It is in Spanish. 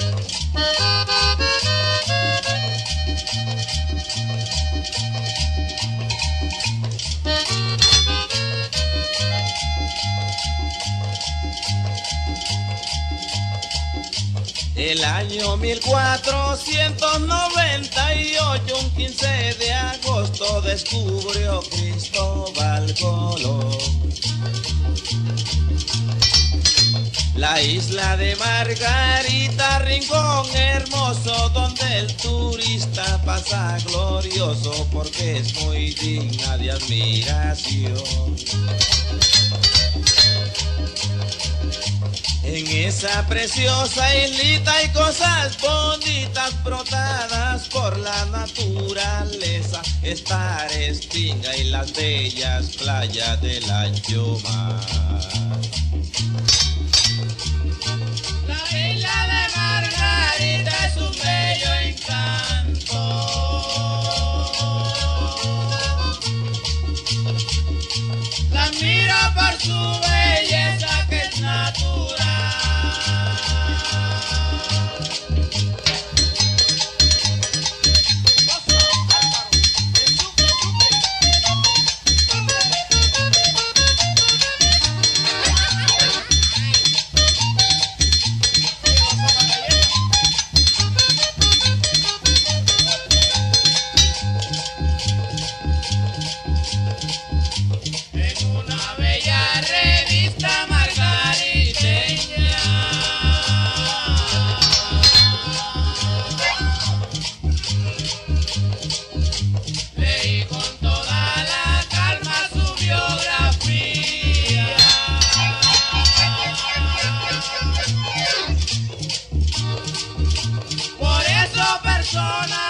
El año 1498, un 15 de agosto, descubrió Cristóbal Colón la isla de Margarita, rincón hermoso donde el turista pasa glorioso porque es muy digna de admiración. En esa preciosa islita hay cosas bonitas brotadas por la naturaleza, está Restinga y las bellas playas del ancho mar. La isla de Margarita es un bello encanto. La miro por su belleza que es natural. Persona